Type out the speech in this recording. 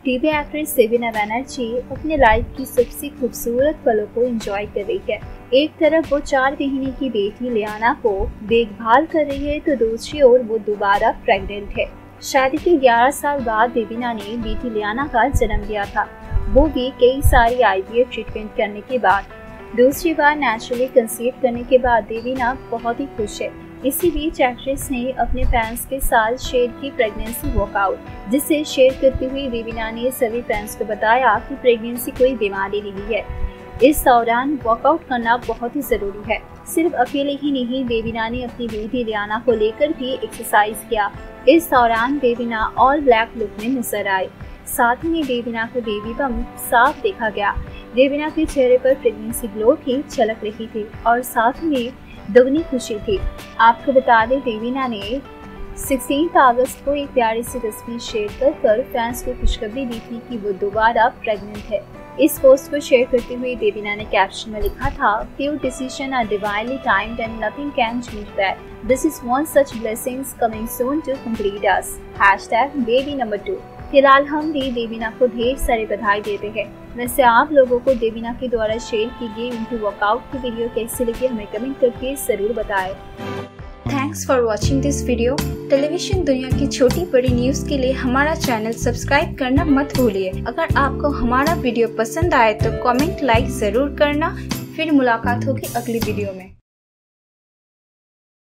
TV actress Devina Banerjee अपने life की सबसे खूबसूरत पलों को एंजॉय कर रही है। एक तरफ वो 4 महीने की बेटी लियाना को देखभाल कर रही है तो दूसरी ओर वो दोबारा प्रेग्नेंट है। शादी के 11 साल बाद देवीना ने बेटी लियाना का जन्म दिया था, वो भी कई सारी IVF ट्रीटमेंट करने के बाद। दूसरी बार नेचुरली कंसीव करने के बाद देवीना बहुत ही खुश है। इसी बीच एक्ट्रेस ने अपने फैंस के साथ शेयर की प्रेगनेंसी वॉकआउट, जिसे शेयर करते हुए देवीना ने सभी फैंस को बताया कि प्रेगनेंसी कोई बीमारी नहीं है। इस दौरान वॉकआउट करना बहुत ही जरूरी है। सिर्फ अकेले ही नहीं, देवीना ने अपनी बेटी लियाना को लेकर भी एक्सरसाइज किया। इस दौरान देवीना ऑल ब्लैक लुक में नजर आई। साथ ही देवीना को बेबी बम्प साफ देखा गया। देवीना के चेहरे पर प्रेगनेंसी ग्लो भी झलक रही थी और साथ में दोगुनी खुशी थी। आपको बता दें, देवीना ने 16 अगस्त को एक प्यारी सी तस्वीर शेयर कर फैंस को खुशखबरी दी थी कि वो दोबारा प्रेग्नेंट है। इस पोस्ट को शेयर करते हुए देवीना ने कैप्शन में लिखा था, "Few decisions are divinely timed and nothing can change that. This is one such blessings coming soon to complete us. #baby2। फिलहाल हम भी देवीना को ढेर सारी बधाई देते हैं। वैसे आप लोगों को देवीना के द्वारा शेयर की गई उनकी वर्कआउट की वीडियो कैसी लगी हमें कमेंट करके जरूर बताएं। Thanks for watching this video. Television दुनिया की छोटी बड़ी न्यूज के लिए हमारा चैनल सब्सक्राइब करना मत भूलिए। अगर आपको हमारा वीडियो पसंद आए तो कमेंट लाइक जरूर करना। फिर मुलाकात होगी अगली वीडियो में।